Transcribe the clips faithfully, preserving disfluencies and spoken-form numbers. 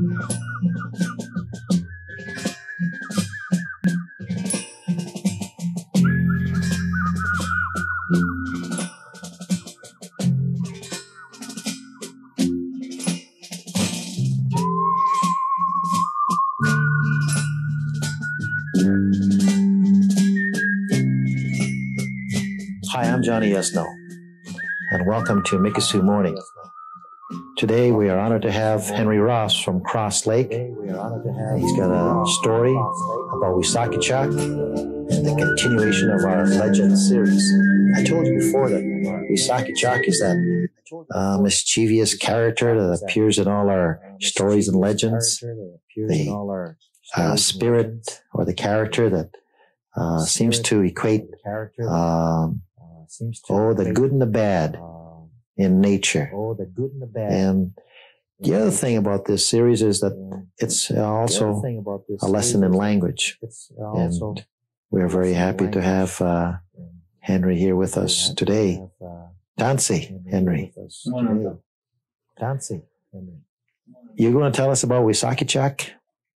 Hi, I'm Johnny Yesno, and welcome to Mikisu Morning. Today we are honored to have Henry Ross from Cross Lake. He's got a story about Wissakichak and the continuation of our legend series. I told you before that Wissakichak is that uh, mischievous character that appears in all our stories and legends, the uh, spirit or the character that uh, seems to equate um, oh, the good and the bad in nature. And the other thing about this series is that it's also a lesson in language. And we're very happy to have uh, Henry here with us today. Tansi, Henry. Tansi, Henry. You're going to tell us about Wissakichak?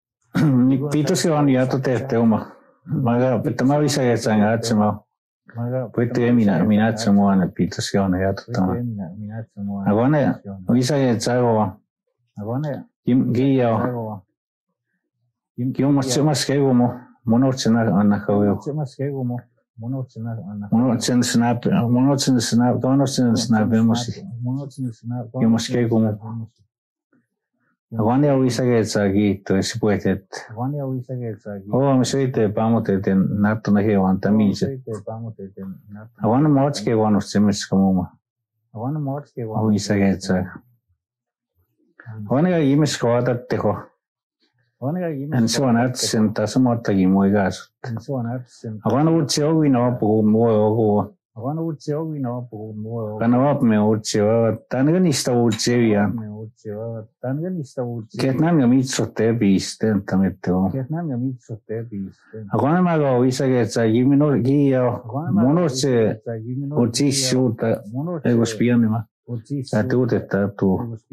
Puede mina mina tsamoana pita siona ya tama. Agone visa ye tsago. Agone kim giyo. Kim kim mas mas kego mo mono tsena anakayo. Mas kego mo mono tsena anakayo. Mono tsena snap mono tsena snap dono tsena snap vemos. Mono tsena snap. Kim mas kego mo. Agone visa ye tsagi to es puede. Agone visa ye tsagi. Oh, me soite pamote ten nato na hewan tamise. Agone motske wano semis kamuma. Agone motske wano visa ye tsagi. Agone ga imes kwata teho. Agone ga imes. En so anat senta somota gimoigas. En so anat senta. Agone utsi ogi no po mo ogo. Agone utsi ogi no po mo. Kanawap me utsi wa tanga nista utsi ya. Ketnan gamitso te biste tametto. Ketnan gamitso te biste. Agone mago visa che sa gimino gio mono se utsi shuta ego spiane ma. A tu te ta tu.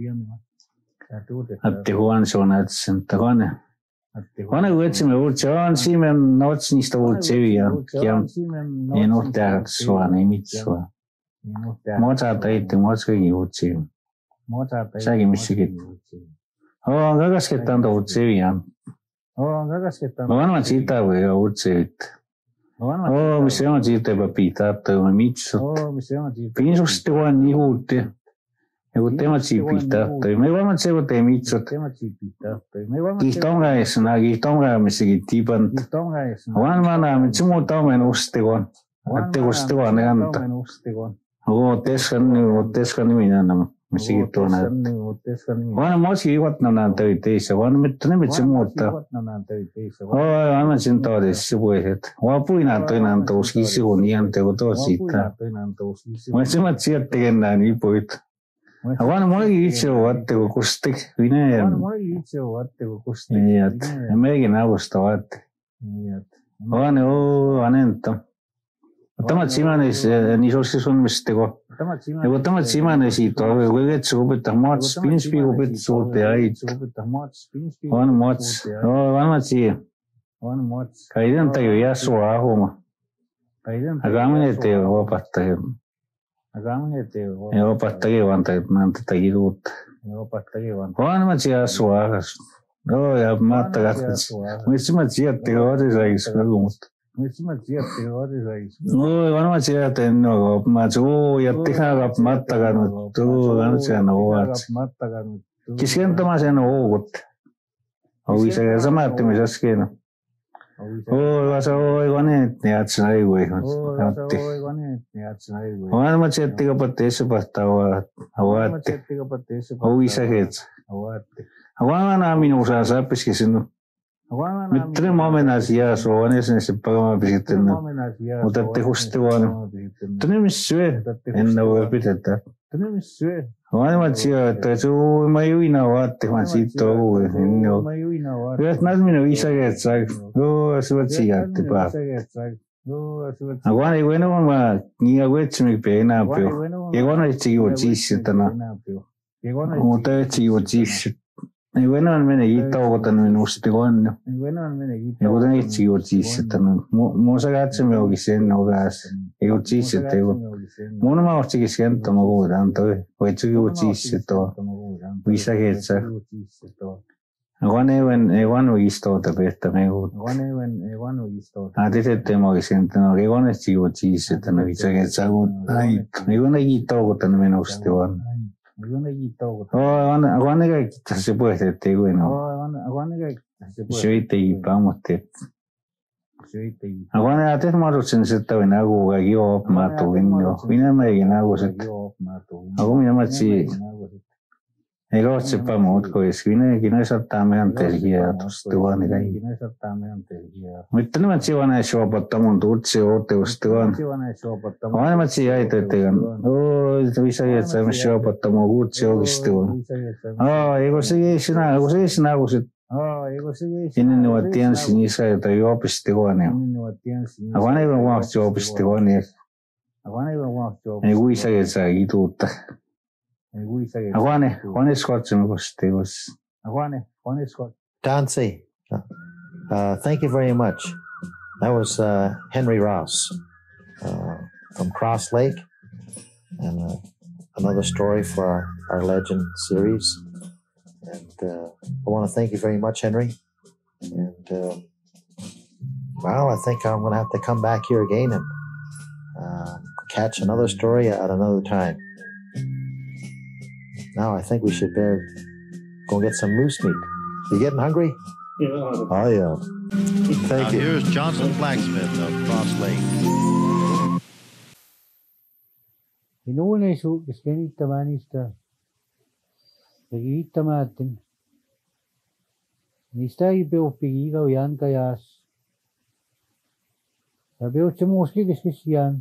A te huan sonat sentagone. Agone uetsi me utsi on si me nots nista utsi via. Kiam e no te suane mitso. Moza te te moza gi utsi. Sagi misigit. Oh, gagas que tanto utsevian. Oh, gagas que tanto. Magana chita we utsevit. Oh, mi se chita papita te me mitso. Oh, mi se chita. Pinso ste wan ni hutte. E hutte ma chipita te me va se te mitso. Tema chipita te me va. Gitonga es na gitonga misigitipan. Gitonga es. Wan mana mi chumo ta me uste wan. Atte uste wan anta. Oh, teskan ni teskan ni minana. Misigito na. Wana mosi iwat na nanta iteisa. Wana mitne mitsimota. Oh, wana sinto de sibuet. Wapu inato inanta uskisi uniante gotosita. Masima chiate genda ni poit. Wana moi ichi watte kustik vine. Wana moi ichi watte kustik. Yat. Emegi na gustavat. Yat. Wana o anento. Tama chimanes ni sosi son mistego. Ego tama chimanes y todo, güey, chupe tamots, pins pigo pet sote ahí. One mots, oh, one machi. One mots. Kaiden ta yo ya suaho ma. Agamne te o patta. Agamne te o. Ego patta que vanta nanta tagirut. Ego patta que vanta. One machi ya suahas. No, ya mata gas. Mucho machi te o de ahí suago. No, igual no se tengo más o ya te haga mata gano tú gano se no vas que siento más en o o dice esa mate me das que no o vas a o igual ne atsai güey o igual más se te capate ese pasta o aguate o dice que igual no a mí no usa sabes que si no Mitre momenas ya so anes en se paga visitando. Uta te justo bueno. Tenemos sue en la web pitata. Tenemos sue. Bueno machia te su mayuina wa te mancito güey. No. Ves más mi visa que sac. Oh, eso machia te pa. Agora bueno ma ni a wech me pena pero. Llegó no chivo chiste tana. Como te chivo chiste. Ei bueno al mene gitaugotan men ustigoanno. Ei bueno al mene gitaugotan. Ei itsi utsiissetan. Muusa katsemme ogisen ogas. Ei utsiissette ego. Muuna ma otsikisiento ma kuudan toi. Oitsuki utsiisseto. Visa ketsa. Aguan ewen ewan ogistota pehta megu. Aguan ewen ewan ogistota. Ah tetette ma ogisiento no ewan etsi utsiissetan visa ketsa. Ai, ewan ei gitaugotan men ustigoanno. Oh, aguane que se puede ser te bueno. Aguane que se te y vamos te. Aguane a te maros en esta vena go gagio mato vino. Vina me gena go se. Agu mi amachi. Ego se pa mot ko es vina que no es atame antes ya to aguane gai. Mitne machi wana show patamon dutse o te ustewan. Aguane machi ai te te gan. Oh, visa ya se show patamo gutse o gistewan. Oh, ego se sina, ego se sina go se. Oh, ego se sina no atian sinisa te yo pistewane. Aguane ego wa show pistewane. Aguane ego wa show. Ego isa ya sa gituta. Aguane, Aguane Scott me gustegos. Aguane, Aguane Scott. Dancy, uh, thank you very much. That was uh, Henry Ross uh, from Cross Lake, and uh, another story for our, our legend series. And uh, I want to thank you very much, Henry. And uh, well, I think I'm going to have to come back here again and uh, catch another story at another time. Now I think we should better go get some moose meat. You getting hungry? Yeah. Oh, yeah. Thank now you. Here's Johnson Blacksmith of Cross Lake. Inuune su kenittämäänistä. Kiittämäätin. Niistä ei peuppi ikau janka jaas. Ja peutse muuski keskis jan.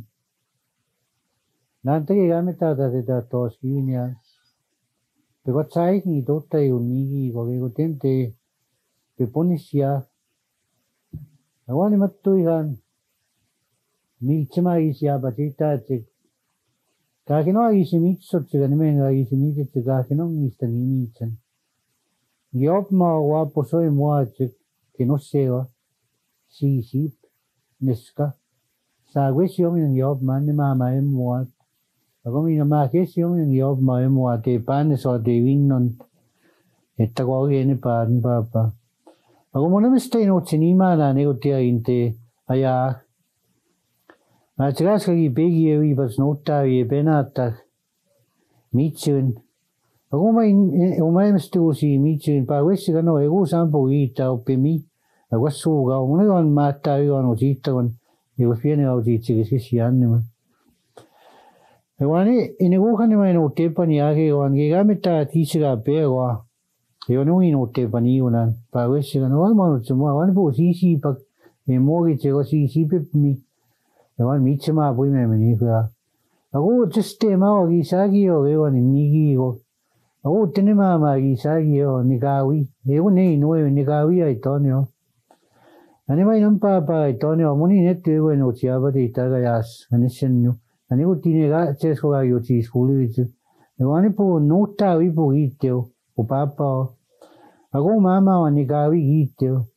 Naan tegi kämmetätä tätä toos kiinniään. Pekot saikni totta ei unniigi, kokeeko tente peponisia. Ja huolimattu ihan miitsemaisi ja patita, että kaiken aisi mitsot sekä nimen aisi mitset kaiken on niistä nimitsen. Jopmaa huapo soi mua, että kenossewa siisip neska. Saa vesi ominen jopmaan, ne maama en mua. Ako minä mä kesiomin jobba ja mua te panne so te vinnon että ko ogene pan papa. Ako mo namis te no tsinima na nego tia inte aya. Ma tras ka gi begi e bas nota e benata mitsun. Ako ma o ma mistu si mitsun pa wesi ka no ego sampo ita o pemi. Ako suga o mo on mata yo no tita kon e was viene au ti tsi si anima. Ewane ineguhani mai no tepani ake wan gigameta tisiga bewa. Yo no ino tepani unan pa wesi no wan mo tsuma wan bo sisi pa e mogi che go sisi pe mi. Ewan michema bui me meni ga. Ago just ma o gisagi o ewan nigi go. Ago tenema ma gisagi o nigawi. Ewo nei no e nigawi ai tonio. Ani mai non pa pa tonio moni net ewo no chiaba de itaga yas anisenu. Ani ko tinega chesko ga yo chi skuli chu. Ewane po nota wi po iteo o papa. Ago mama o ni ga wi iteo.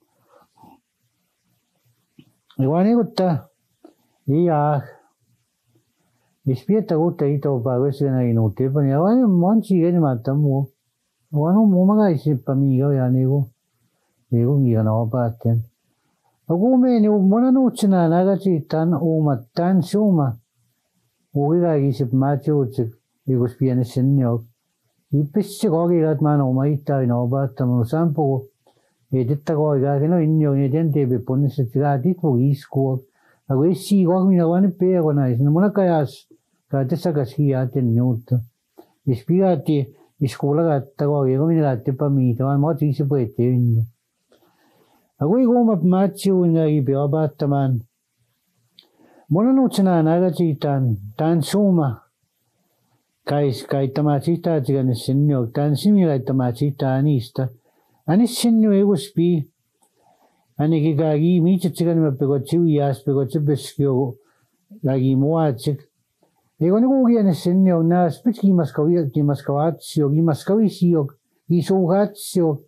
Ewane ko ta iya. Ispieta ko ta ito pa wese na ino te pa ni awane monchi ge ni matamu. Wano mo maga isi pamiga ya nego. Nego ngi na pa ten. Ago me ni mona no china na ga chi tan o matan shuma. Uga isip macho chik igos piane senyo. Ipisse kogi gat man o maita no bata mo sampo e detta kogi ga no inyo ne dente be ponis tiga dit po isko. Ago isi kogi na wane pe ko na is mona kayas ka tesa ka sia ten nyut. Ispirati iskola ga ta kogi ko mina te pa mi to mo ti se po te inyo. Ago igo ma macho na i be bata man. Mona no chana naga chitan tan suma kai kai tamachita chigan sinyo tan simi kai tamachita anista ani sinyo ego spi ani ki gagi mi chigan me pego chiuias pego chibeskio lagi moachik ego no gi ani sinyo na spitki maskawi ki maskawatio ki maskawisio ki sogatsio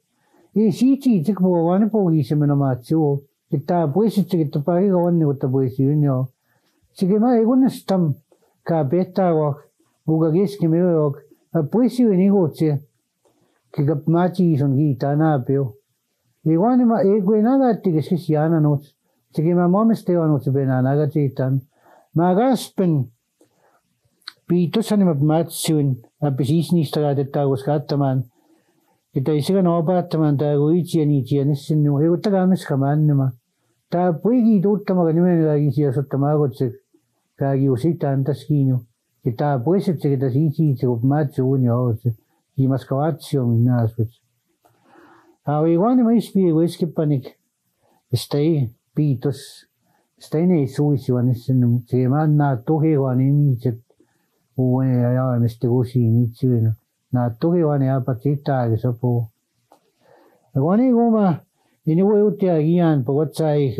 E siti tik po wane po gisi mena machu. Kita puisi kita pagi kawan ni kita puisi unyo. Sige ma egun stam ka beta wak uga ges ki me wak. Puisi uni hoche. Ki gap machi son gita na peo. E wane ma egu na da tik sis yana not. Sige ma mom ste ono se bena na ga chitan. Ma gaspen pito sa ni ma matsun. Apisis ni sta de ta uskataman. Kita isiga no bataman ta uichi ni chi ni sinu. E utta gamis kaman ma. Ta puigi tutta ma ni me ga isia sottama gotse. Ka gi usita anta skino. Kita puisi che kita si chi che matsu unyo. Ki maskawatio mi naswit. A we wani ma ispi we skipanik. Stay pitos. Stay ne suisi wani sinu. Che man na tohe wani mi che. Uwe ya miste usi ni chino. Na tohe wani apa cita ke sapo. Wani goma ini wo utia gian po watsai.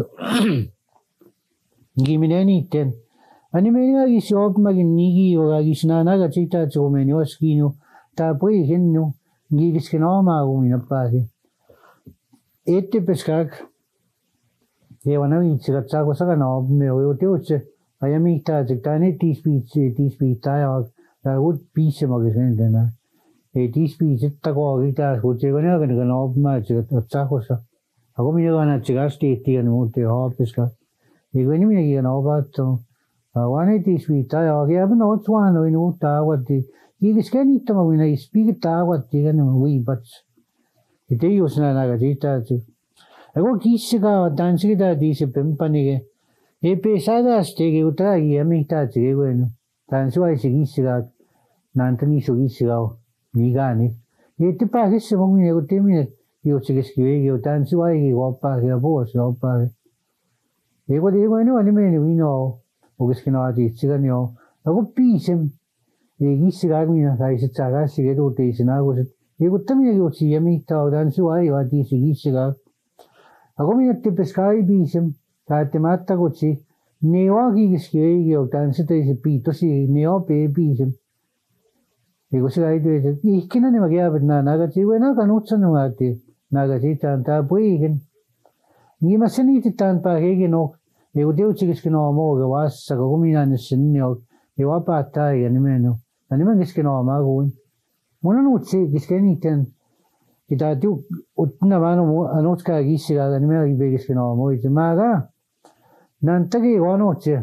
Gimine ni ten. Ani me ga gi shop magin nigi o ga gi snana ga cita cho me ni oskino. Ta poi genno gi gi skeno ma u mi na pasi. Ette peskak. E wana vi tsaka tsako saka no me o te uche. Ayami ta tane tispi tispi ta ya ta ut pise ma ge sen dena. E tispi jitta ko gi ta ko che gana ga no ma che ta ko sa. Ako mi ga na chigasti ti an mute office ka. E gani mi ga no ba to. Wane tispi ta ya ga ba no twa no inu ta wa ti. Gi gi skeni ta ma wina ispi ta wa ti ga no wi but. E te yo sna na ga jita ti. Ako kisiga dansi da di se pempani ge. E pesada stege utragi amita che bueno. Tan suai sigisiga nantani sugisiga ni gani. E te pa che se mo mi ne temi io che scrive io tan suai che guapa che bo se opa. E go de bueno ani me ni no o che skino ati sigano. Ako pisem e gisiga mi na sai se tsaga sige do te sina go se. E go temi io ci amita tan suai o ati sigisiga. Ako mi te pescai pisem. Ta te mata gochi neo gi skiegi o tanse te se pito si neo pe bisem e go se ai de i kina ne magia na na ga chi wena ka no tsano ate na ga chi tan ta puigen ni ma se ni te tan pa ge no e go de chi skino mo ga was sa go mi na ne sin neo e wa pa ta e ni meno ani ma skino ma go mona no chi skeni ten ita tu utna vano anotka gi si ga ni me gi be skino mo i ma ga Nantagi wano che.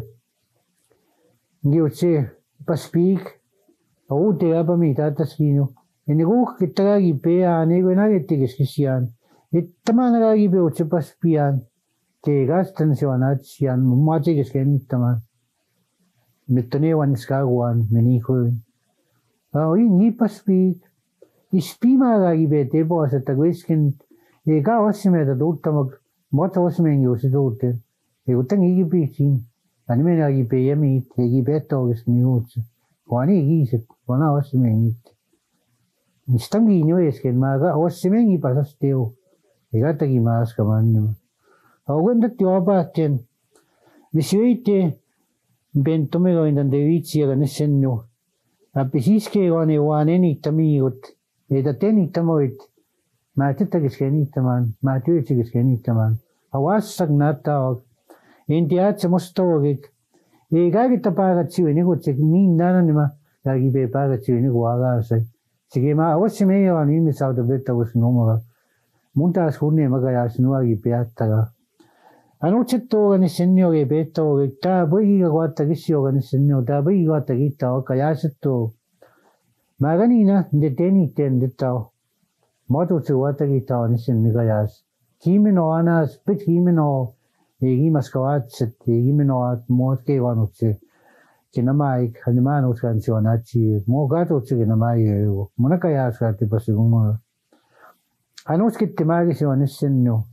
Giuce paspik. O te apa mi tata skino. E nego kita gi pe a nego na ge te skisian. E tamana ga gi be o che paspian. Te gastan se wana sian mo te ge skeni taman. Metone wan skagwan meni ko. A oi ni paspik. Ispima ga gi be te bo sa tagwiskin. E ga osime da duttamag. Mota osime ngi osi dutte. E utang igi pichin, anime na igi pe yami it, igi beto gis mi uts. Wani igi se, wana osimeng it. Nistangi nyo esken maga osimeng i pasas teo. Ega tagi mas kaman nyo. Awanda teo apaten. Misiyoite, bentome go indan devici aga nesen nyo. Apisiske wane wane ni tamigot. Eda teni tamoit. Matita giskeni taman, matuyo giskeni taman. Awasak nata India se mostogik. E gagi tapaga chiwe ni go chek ni nana ni ma gagi be paga chiwe ni go aga sai. Sige ma awasi me yo ani mi sauda beta was no ma. Munta skune ma ga yas no agi pe attaga. Anu chetto ga ni senyo ge beta o ge ta bui ga wa ta gisyo ga ni senyo ta bui ga ta gita o ka yasetto. Magani na de teni ten de ta. Moto chu wa ta gita ni senni ga yas. Kimi no ana spit kimi no Egi maskawat set egi menoat mot ke wanutse kinamai khanima no kansiona chi mo gato chi kinamai ego monaka ya skati pasigumo anuts kittimagi siwanissenno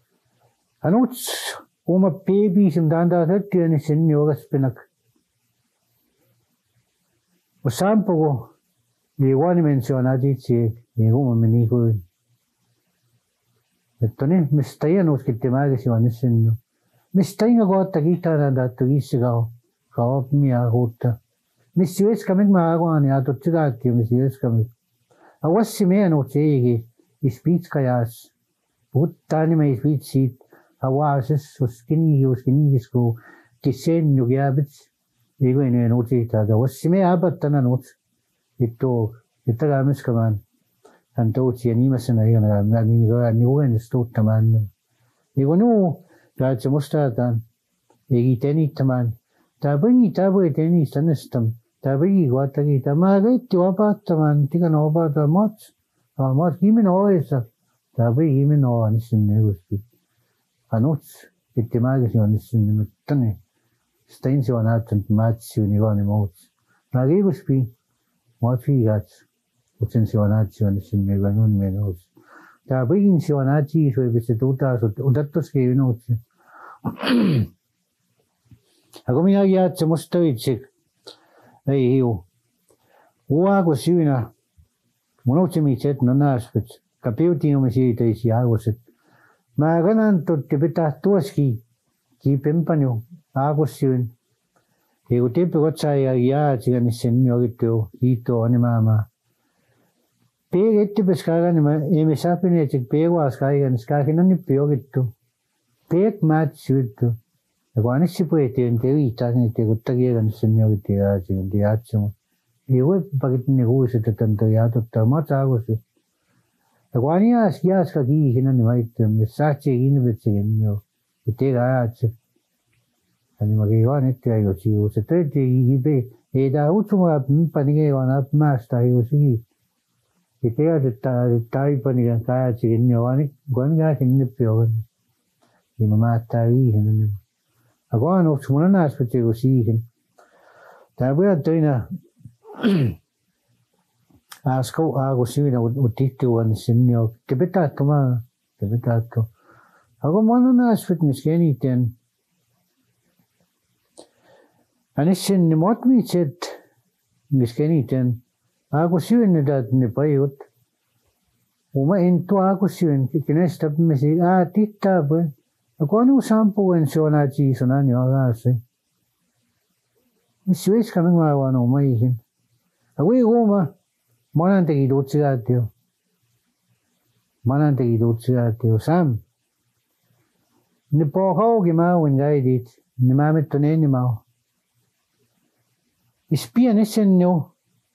anuts uma baby simdanda thattiani senno gaspinak usampogo iguani mencionati chi ego meni ko ettone mistaya no kittimagi siwanissenno Mistainga gota kita na datu gisigaw. Kaop miya gota. Misiwes kamig maagwa ni ato tsigati misiwes kamig. Awas si me ano chegi. Speech kayas. puhutaan meis vitsit, havases, uskini, uskinigisku, kisen nugiabits, ego inu enuutita, da wassime abattana nuut, itto, ittagaamiskamaan, hän touti animasena igana, naniga, niugen stuuttamaan, ego nu, gaatse mustaataan, egi tenittamaan, ta põngi, ta või teni sannestam, ta põgi koatagi, ta ma kõitti vabatamaan, tiga no vabata mats, mats kimino oesa, ta põgi kimino anissin negusti. Anuts, itti maagisi anissin nimettani, steinsi on aatanud matsi univani muuts. Ma kõiguspi, maat fiigats, utsensi on aatsi anissin mega nun menuus. Ta põginsi on aatsi, või pisse tuutas, udattuski minuutsi. Aga minä jätsin musta töitsik. Ei hiu. Uago syynä. Mun otsi mitset no nääspät. Ka piutin siitä isi agoset. Mä kanan tutti pitää tuoski. Kiipempanju. Agos syyn. Eiku tiippi kotsaa ja jäätsikä nissen jogittu. Hiitto on maamaa. Peeg ettipes kaagan mä emme saapineetsik peeguas kaigan. Skaakin on nippi jogittu. Peeg maat syyttu. Ja kun anissi puhettiin teviittaa, niin te kun takia sen jokin jäätiin jäätsimu. Ei voi paketin ne kuuset, että on toi jäätottaa mataakosi. Ja kun ani jääs jääska kiihinä, niin mä itse, me saatsi kiinnipetsikin jo. Ja teillä jäätsi. Ja niin mä keivaan ette aiko sivu. Se töitiin kiipe. Ei tää utsumaa mpani keivaan apmaasta aiko sivu. Ja teillä, että taipani käätsikin jo. Kun ani jääkin nippi on. Ja mä määttää viihinä. Aga on otsu mun nääspetsegu siihen. Tää pojat töinä ääskau aagu syynä utittuvan sinne jo. Te petaatko maa. Te petaatko. Aga mä oon nääspetnis eniten. Anis sinne motmitset mis eniten. Aagu syynä taat ne pajut. Uma entu aagu syynä. Kenestä me si ää tittaa poi. Ako ano sampuen siya chiso na niyo kasi. Miswis kami ngawa no maihin. Ako iguma manan tegi dotsigatio. Manan tegi dotsigatio sam. Ni pohau gimawin gaidit. Ni mamit to ne ni mau. Ispian isen niyo.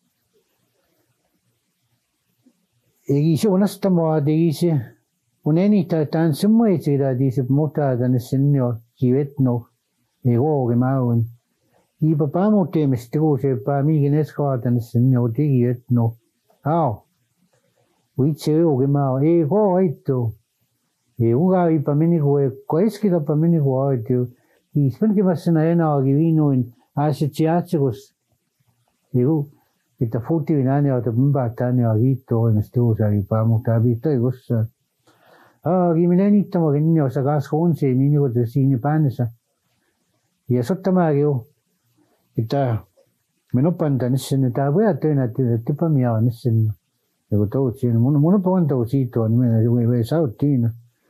Egisi unasta mo adegisi. Uneni ta tan semua cerita di semuta dan senyo kiwetno ego gemaun. Iba pamo temes tegu se pa mi genesko dan senyo kiwetno. How? We cheo gemau ego ito. Ego ga ipa mini go koeski da pa mini go ito. I spun ke basna ena givino in asociacios. Ego ita futi vinane o tumba tane agito en stusa ipa mo tabito egossa. Ah, gimileni tamo genni osa gas konse mini ko tsini panesa. Ja sottamaagi ju. Ita menopanda nissen ta voia töina tipa mia nissen. Ja kun toutsin mun mun ponta usito on me ju ei sauttiin.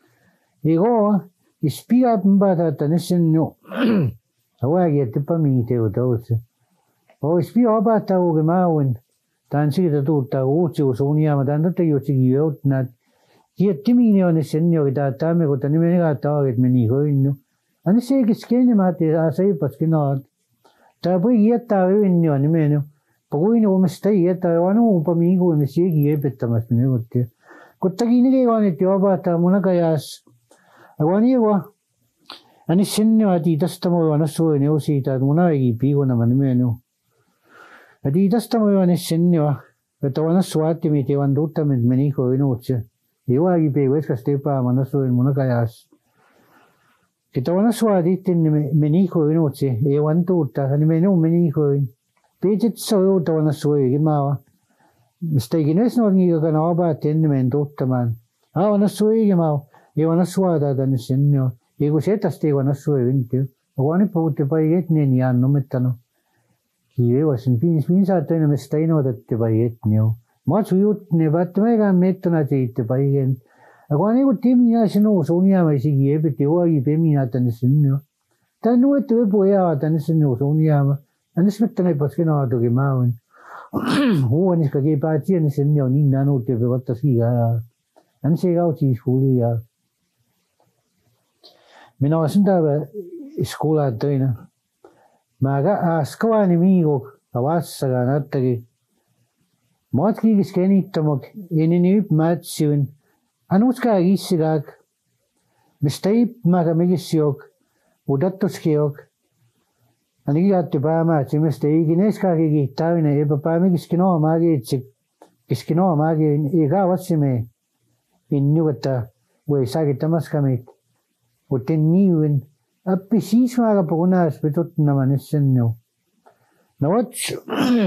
Ego ispira mbata ta nissen jo. Awagi tipa mi te toutsin. O ispira bata o gemaun. Tan siitä tuutta uutsi usunia ma tan tatta jo sigi joutnat. Kiettimini on senyo kita tamme ko tani mega taget meni hoinnu. Ani se kiskene mate asai paskina. Ta poi kietta hoinnu ani menu. Pokuini omesta kietta wanu upamigu ni se kiepettamas meni kotti. Kottagi ni kevan et jobata munakajas. Awani wa. Ani senyo ati tastamo wana suoni usita munagi pigona mani menu. Ati tastamo wana senyo. Että wana suati mi te wan dutta meni hoinnu. Iwa ipe wes stepa manaso en munakajas. Kita wana suaditin meniho inotse e wantu ta ni menu meniho. Pejit so ta wana suoi gimawa. Mistakines no ni ga na ba ten men dottaman. Ah wana suoi gimawa. E wana suada da ni senyo. E go seta ste wana suoi vinti. Wani pote paiget ne ni anno mettano. Kiwe wasin pins pinsa tene mestaino da te paiget neo. Machu yut ne batmega mettona teite paigen. Ako ani ko timia sino sonia mai sigi ebe te oagi pemina tan sinno. Tan no te poea tan sinno sonia ma. Anis mettona paskena to ke maun. Hu anis ka ke patia ni sinno ni nano te begotta siga. An se gau chi skuli ya. Minä olen sen täällä skolan töinä. Mä askavani miikuk, a vassakaan attakin. Mä oot kiikis kenittämok, ennen yp mätsiun. Anuskaa kissikäk. Mistä ipmäkä mikissiok, udattuskiok. Ainakin jätti päämätsi, mistä ikin eskaakin kiittävinen, eipä päämikiskin oo maakiitsik. Kiskin oo maakin, eikä vatsime. In nykättä, voi saakittamaskamit. Utten niuin. Appi siis maaga puhunaas pitutnaman essen nu. No ots.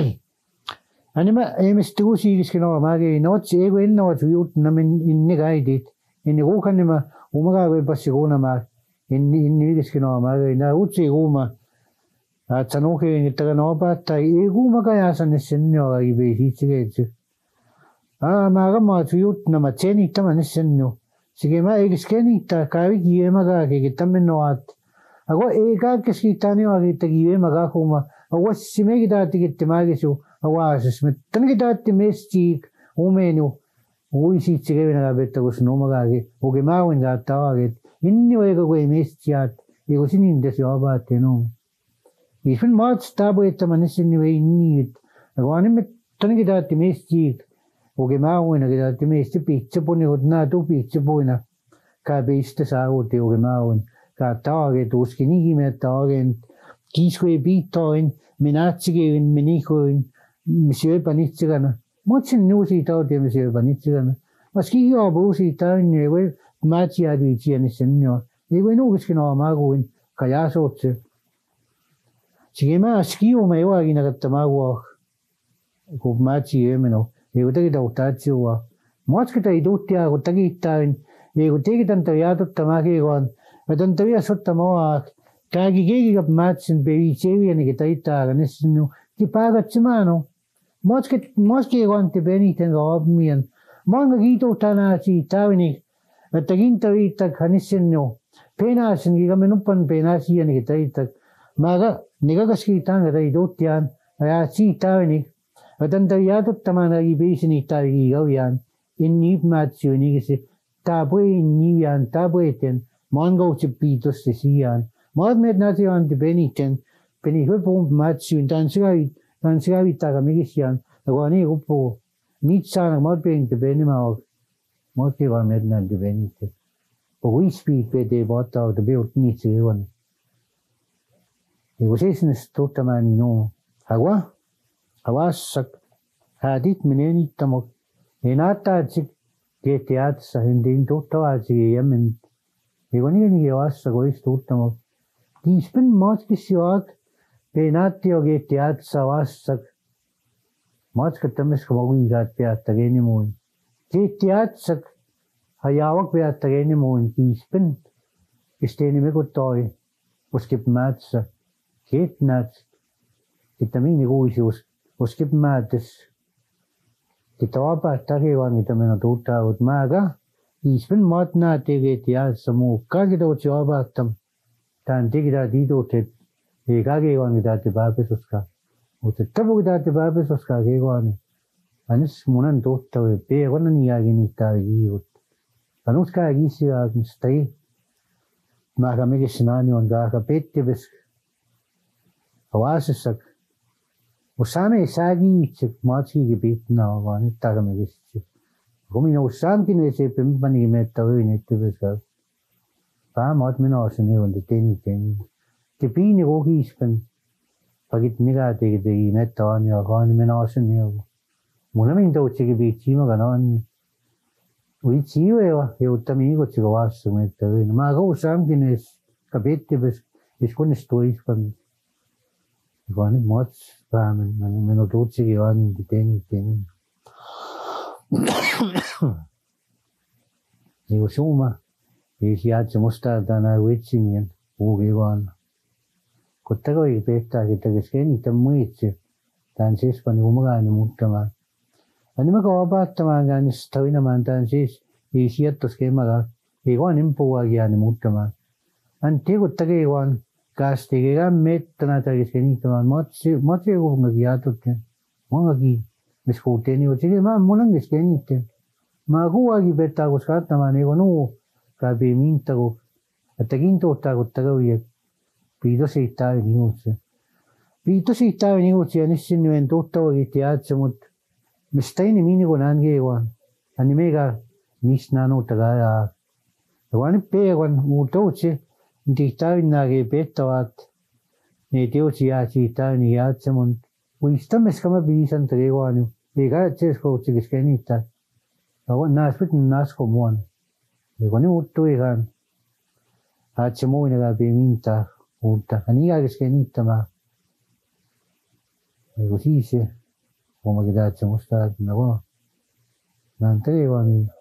Anima ei mistä kuusiikiskin oo maakin. No ots, eiku enna oot viutnamin inni kaidit. Inni kuukanima umakaa kui passi kuunamaa. Inni inni viikiskin oo maakin. Nää utsi kuuma. Att san åker inte kan opata i guma kaya san senno i be hitse. Ah maga ma tuyut na mateni taman senno. Sige ma ekskeni ta kai giye maga ke tamen at. Ago eka keskitani wa ke giye maga kuma. Ago sime gida tikit magesu. Awa smet tan gida ti mesti umenu. Ui si sige na betta kus no maga ke. Oge ma wen da ta ke. Inni ega go mesti at. Ego sinin des yoba teno. Ifin maat stabu etta manesin ni inni. Agwani met tan gida ti mesti. Oge mauina gida ti mesti pizza puni odna tu pizza puina. Ka beiste sauti oge mauin. Ka taage tuski nigime taagen. Kiiskoi piitoin. Minatsigein minikoin. Misjöpa nitsigana. Motsin nuusi tauti misjöpa nitsigana. Maski jooba uusi taun. Egoi matsi adviitsi anissenio. Egoi nuugiskin oo maguin. Ka jaasotse. Sige ma skiume joagina katta magua. Kun matsi yemeno. Ego tegi tautatsiua. Matskita ei tuttia, kun tagiittain. Ego tegi tanta jaatutta makegoan. Ja tanta viasutta moa. Käägi keegikap matsin pevi tsevianike taitaaga nessinu. Ki päägatsimano. Matkegoan te peniten ka abmian. Manga kiitutana si tavinik. Että kinta viittak hanissinu. Penaasin kikamme nuppan penaasianike taitak. Maga negakaskiitanga tai tuttiaan. Ja si tavinik. Vatan tayo yatot tama na ibisi ni tayo igawian. Inni matsi unigisi. Tapoy inni yan, tapoy ten. Mangaw si pitos si siyan. Maad med nati yan di beniten. Penihwe po matsi un. Tan sigawit, tan sigawit taga migis yan. Nagwani ko po. Nitsa nag maad peng di benimawag. Maad kiwa med na di beniten. Pag uispid pwede bata o tabi ut nitsi iwan. Ego sesnes tutamani no. Hagwa? Awassak hadit meneni tamok enatatsik keteatsa hindi tuttavatsik yemen egoni ni awassa gois tuttamok tispen matskis joak penatio keteatsa awassak matskatames kamawi gat peattageni muin keteatsak hayawak peattageni muin tispen isteni mekutoi uskip matsa ketnats kitamini kuisius Uskip maates. Kita wapa takiwan kita mena tuutaavut maaga. Ispen maat naa tegeet jaassa muu. Kaikki tootsi wapaattam. Tään tegidää tiituutet. Ei kakewan kita te pääpesuska. Mutta tapu kita te pääpesuska kekwani. Anis munan tuuttavi. Peekonna niiakin niittää kiivut. Anus kaa kiisiä mistai. Maaga mekesinaani on kaaka pettipes. Avaasessak. Usame sagi itse matsi kipitna vaan nyt takamikisesti. Kun minä usaamkin ei se pempani metta öin etteveskä. Päämaat minä olen neuvonut teni teni. Te piini kohispen. Pakit nikä teki teki metta on ja kaani minä olen neuvonut. Mulla minä toutsi kipitsi mä kanaan. Uitsi iueva joutta miikotsi kun vasta metta öin. Mä kun usaamkin ei kapettipes. Is kunnes tuispan. Vaan mats päämen, meno tuutsikin vaan niin teni teni. Niinku suuma, ei sieltä musta tänä vitsimien uuki vaan. Kun takoi pehtää, että keskeni tämän muitsi, tämän siis pani umakaani muuttamaan. Ja niin mä kun vapaattamaan käynnissä toinamaan tämän siis, ei sieltä skemakaan, ei vaan impuakin jääni muuttamaan. Hän tekuttakei vaan. Kastiga mettana tagiseni taman matsi matsi kuungi jatutte mangi miskuteni otigi ma munan giskenitte ma kuagi betta kuskatta ma nego nu kabi mintago Että kintuuttaa, kun takoja piito siitä ei niutse. Piito siitä ei niutse, ja niissä nyt tuottavuudet jäädä, mutta mistä ei niin kuin näin vaan. Ja niin meikä niistä nänuuttakaa ja ja vaan nyt peekan muuta uutse, niin täynnäkin pettävät. Ne teotsi jää siitä täynnä jäädä, mutta muistamme, mä piisan tekoan jo. Eikä se koutsi kesken niitä. Ja näis pitää nasko muun. Eikä ne muuttuu ikään. Achimowina läpi mintä uutta. Ja niin kesken niitä mä. Eikä siis se. Huomakin täytyy musta, että mä vaan. Näin tekoan niin.